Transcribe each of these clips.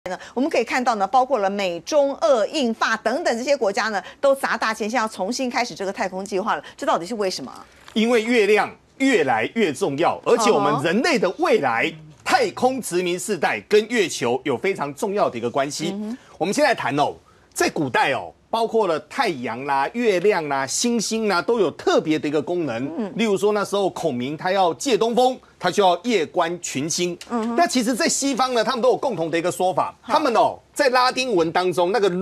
我们可以看到呢，包括了美、中、俄、印、法等等这些国家呢，都砸大钱，现在要重新开始这个太空计划了。这到底是为什么？因为月亮越来越重要，而且我们人类的未来太空殖民世代跟月球有非常重要的一个关系。我们现在谈哦，在古代哦。包括了太阳啦、月亮啦、星星啦，都有特别的一个功能。例如说那时候孔明他要借东风，他就要夜观群星。那其实，在西方呢，他们都有共同的一个说法。他们哦，在拉丁文当中，那个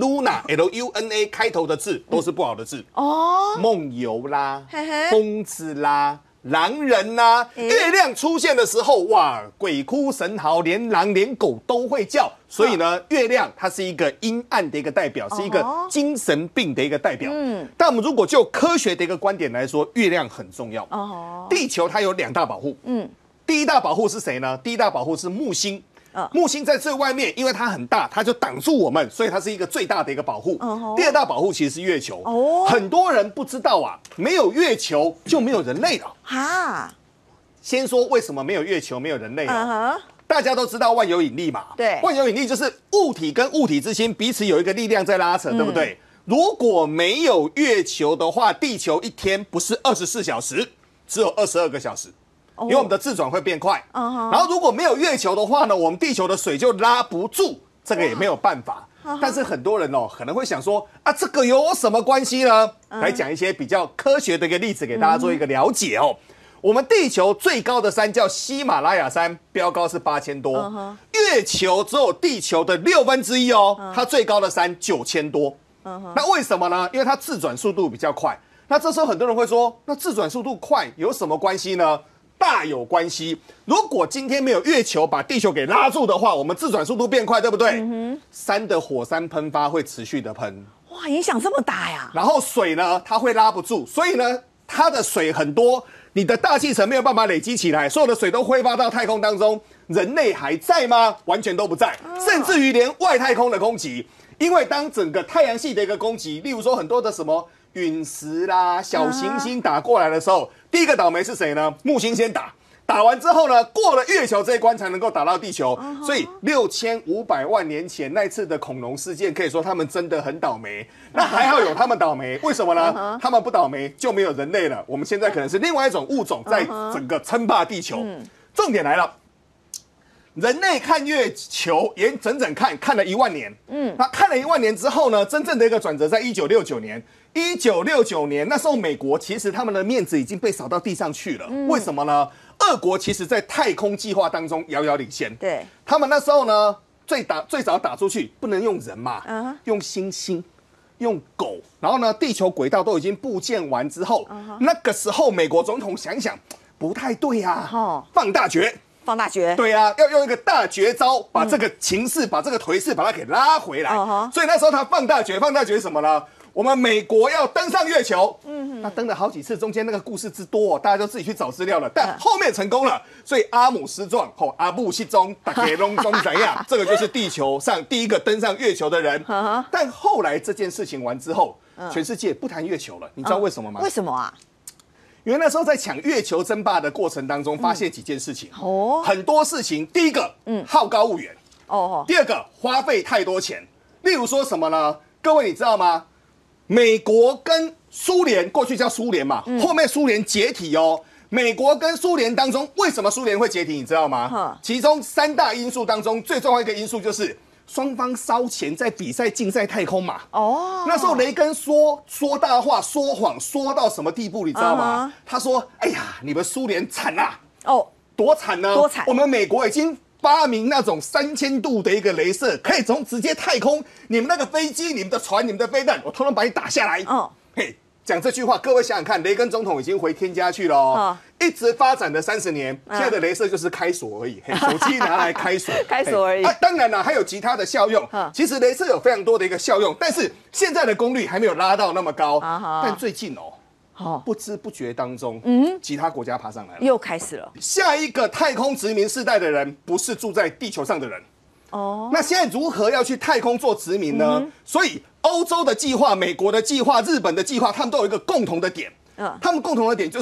Luna 开头的字都是不好的字。梦游啦，疯子啦。狼人呐、月亮出现的时候，哇，鬼哭神嚎，连狼连狗都会叫。所以呢，月亮它是一个阴暗的一个代表，是一个精神病的一个代表。但我们如果就科学的一个观点来说，月亮很重要。地球它有2大保护。第一大保护是谁呢？第一大保护是木星。木星在最外面，因为它很大，它就挡住我们，所以它是一个最大的一个保护。第2大保护其实是月球。很多人不知道啊，没有月球就没有人类了。先说为什么没有月球没有人类大家都知道万有引力嘛？对，万有引力就是物体跟物体之间彼此有一个力量在拉扯，对不对？如果没有月球的话，地球一天不是24小时，只有22个小时。因为我们的自转会变快，然后如果没有月球的话呢，我们地球的水就拉不住，这个也没有办法。但是很多人哦可能会想说啊，这个有什么关系呢？来讲一些比较科学的一个例子给大家做一个了解哦。我们地球最高的山叫喜马拉雅山，标高是8000多，月球只有地球的1/6哦，它最高的山9000多。那为什么呢？因为它自转速度比较快。那这时候很多人会说，那自转速度快有什么关系呢？大有关系。如果今天没有月球把地球给拉住的话，我们自转速度变快，对不对？山的火山喷发会持续的喷，哇，影响这么大呀！然后水呢，它会拉不住，所以呢，它的水很多，你的大气层没有办法累积起来，所有的水都挥发到太空当中。人类还在吗？完全都不在，甚至于连外太空的攻击，因为当整个太阳系的一个攻击，例如说很多的什么陨石啦、小行星打过来的时候，第一个倒霉是谁呢？木星先打，打完之后呢，过了月球这一关才能够打到地球。所以6500万年前那次的恐龙事件，可以说他们真的很倒霉。那还好有他们倒霉，为什么呢？他们不倒霉就没有人类了。我们现在可能是另外一种物种在整个称霸地球。重点来了。人类看月球也整整看了1万年，那看了1万年之后呢，真正的一个转折在1969年。1969年那时候，美国其实他们的面子已经被扫到地上去了。为什么呢？俄国其实在太空计划当中遥遥领先。对，他们那时候呢，最早打出去不能用人嘛，用猩猩。用狗，然后呢，地球轨道都已经布建完之后，那个时候美国总统想想不太对呀，放大绝。放大绝，对啊，要用一个大绝招，把这个情势、把这个颓势，把它给拉回来。所以那时候他放大绝是什么呢？我们美国要登上月球，那登了好几次，中间那个故事之多，大家都自己去找资料了。但后面成功了，所以阿姆斯壮阿布希中大给隆中怎样？这个就是地球上第一个登上月球的人。但后来这件事情完之后，全世界不谈月球了，你知道为什么吗？为什么啊？因为那时候在抢月球争霸的过程当中，发现几件事情，很多事情。第一个，好高骛远，第二个，花费太多钱。例如说什么呢？各位你知道吗？美国跟苏联过去叫苏联嘛，后面苏联解体哦。美国跟苏联当中，为什么苏联会解体？你知道吗？其中3大因素当中，最重要一个因素就是双方烧钱在比赛竞赛太空嘛。那时候雷根说大话、说谎，说到什么地步，你知道吗？他说：“哎呀，你们苏联惨啦！多惨呢？多惨！我们美国已经发明那种3000度的一个雷射，可以从直接太空，你们那个飞机、你们的船、你们的飞弹，我统统把你打下来。”嘿。讲这句话，各位想想看，雷根总统已经回天家去了哦，一直发展了30年，现在的雷射就是开锁而已，手机拿来开锁，开锁而已。当然了，还有其他的效用。其实雷射有非常多的一个效用，但是现在的功率还没有拉到那么高。但最近不知不觉当中，其他国家爬上来了，又开始了。下一个太空殖民世代的人，不是住在地球上的人。那现在如何要去太空做殖民呢？所以欧洲的计划、美国的计划、日本的计划，他们都有一个共同的点。他们共同的点就是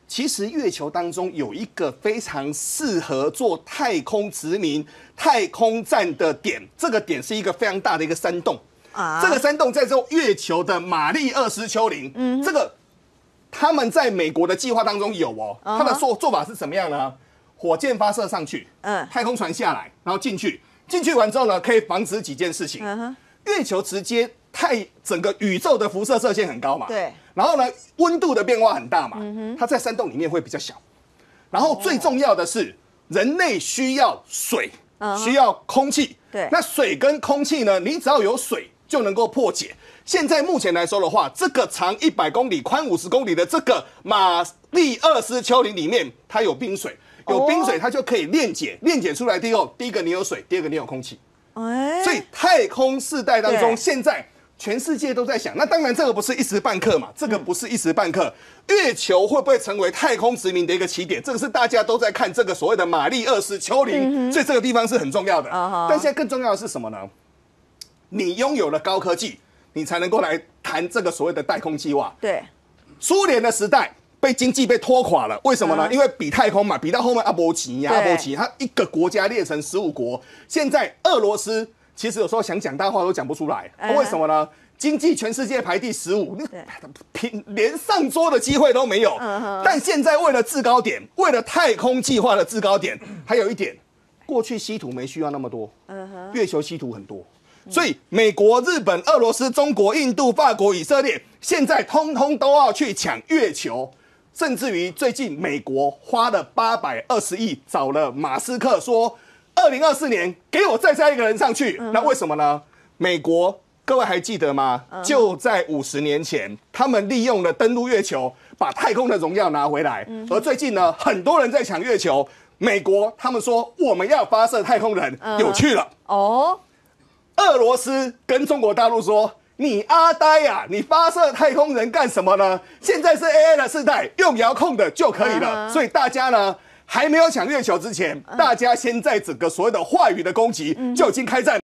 其实月球当中有一个非常适合做太空殖民、太空站的点，这个点是一个非常大的一个山洞。这个山洞在做月球的玛丽二斯丘陵。这个他们在美国的计划当中有哦。他的做法是怎么样呢？火箭发射上去，太空船下来，然后进去完之后呢，可以防止几件事情。月球直接整个宇宙的辐射射线很高嘛。 对。 然后呢，温度的变化很大嘛，它在山洞里面会比较小。然后最重要的是，人类需要水，需要空气。 对， 那水跟空气呢，你只要有水就能够破解。现在目前来说的话，这个长100公里、宽50公里的这个玛丽二斯丘陵里面，它有冰水，有冰水它就可以链解出来。第一个你有水，第二个你有空气。所以太空世代当中，现在全世界都在想，那当然这个不是一时半刻嘛，月球会不会成为太空殖民的一个起点？这个是大家都在看这个所谓的玛丽二斯丘陵，所以这个地方是很重要的。但现在更重要的是什么呢？你拥有了高科技，你才能够来谈这个所谓的太空计划。 对， 苏联的时代经济被拖垮了，为什么呢？因为比太空嘛，比到后面阿波奇，他一个国家列成15国。现在俄罗斯其实有时候想讲大话都讲不出来，为什么呢？经济全世界排第15，连上桌的机会都没有。但现在为了制高点，为了太空计划的制高点，还有一点，过去稀土没需要那么多，月球稀土很多。所以美国、日本、俄罗斯、中国、印度、法国、以色列，现在通通都要去抢月球。甚至于最近美国花了820亿找了马斯克说，2024年给我再加一个人上去。那为什么呢？美国各位还记得吗？就在50年前，他们利用了登陆月球，把太空的荣耀拿回来。而最近呢，很多人在抢月球。美国他们说我们要发射太空人，有趣了。俄罗斯跟中国大陆说，你阿呆呀，你发射太空人干什么呢？现在是 AI 的时代，用遥控的就可以了。所以大家呢，还没有抢月球之前，大家先在整个所谓的话语的攻击就已经开战。